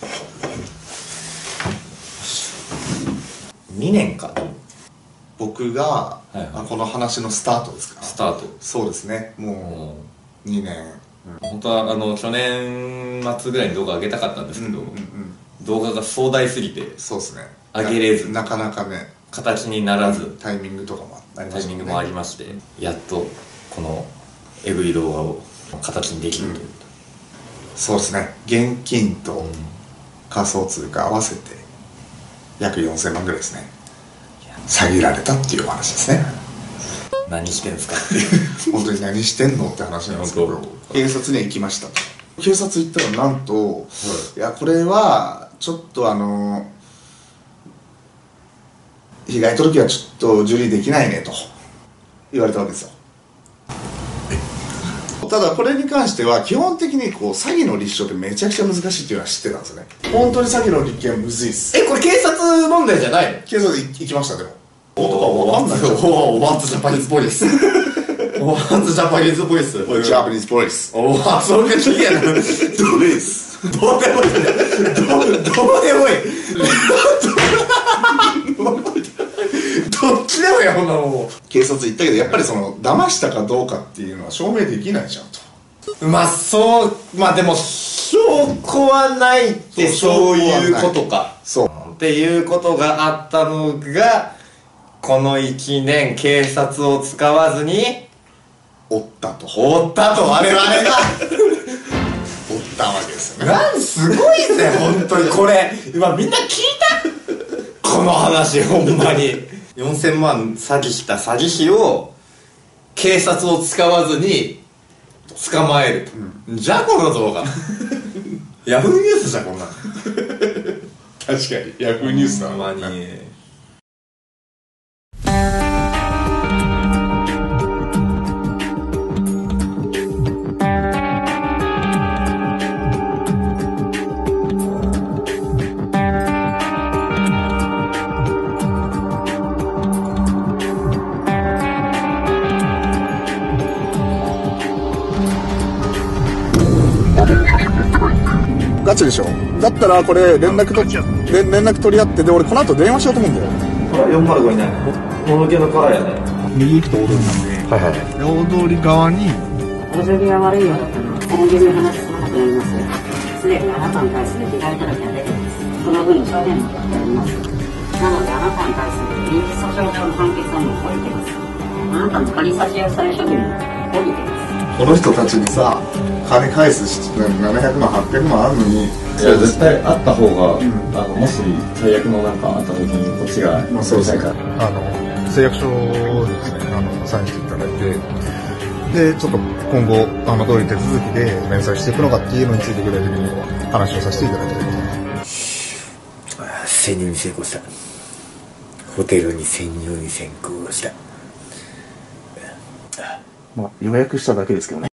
2年か。 僕が、この話のスタートですか。 スタート。 そうですね。もう2年。 本当は去年末ぐらいに動画上げたかったんですけど、動画が壮大すぎて、 そうですね。 上げれず、 なかなかね、 形にならず、 タイミングとかもありましたね。 タイミングもありまして、やっとこのエグい動画を形にできるという。 そうですね。現金と仮想通貨合わせて約4000万ぐらいですね。詐欺られたっていうお話ですね。 何してんすかっていう本当に何してんのって話なんですけど、警察には行きました。警察行ったらなんと、いやこれはちょっと被害届はちょっと受理できないねと言われたわけですよ。ただこれに関しては基本的にこう詐欺の立証ってめちゃくちゃ難しいっていうのは知ってたんですよね。本当に詐欺の立件はむずいっす。 これ警察問題じゃないの？ 警察行きました。でもとかわかんないじゃん。 おワンズジャパニーズボイスワンズジャパニーズボイスジャパニーズボイス。 おお、それが聞けやな。どうです。どうでもいい。どうでもいい。どっちでもいい、ほんなもう。 警察行ったけど、やっぱり騙したかどうかっていうのは証明できないじゃんと。 まあでも、証拠はないってそういうことか。 そう。 っていうことがあったのが、この1年警察を使わずに、 追ったと我々が追ったわけですよね。 すごいぜ、本当にこれ。今みんな聞いたこの話、ほんまに。4000万詐欺した詐欺師を警察を使わずに捕まえる、じゃあこの動画ヤフーニュースじゃん、こんなの。 確かにヤフーニュースだ。 ほんまに。 ガチでしょ。だったらこれ連絡取り合って、で俺この後電話しようと思うんだよ。 405いない。ものけのカラーやね。 右行くと大通りなんで、大通り側にお行儀が悪いようだったので、大喜利の話しなくなります。すでにあなたに対する被害届が出ています。その分の証言も取っております。なのであなたに対する民事訴訟上の判決はもう降りています。あなたの仮差し押さえ処分も降りています。この人たちにさ、金返す700万800万あるのに、 いや絶対あった方が、もし最悪のなんかあった時にこっちがそうですね。 誓約書をですね、サインしていただいて、でちょっと今後どういう手続きで連載していくのかっていうのについて具体的に話をさせていただきたいと思います。 潜入に成功した。ホテルに潜入に成功した。 まあ予約しただけですけどね。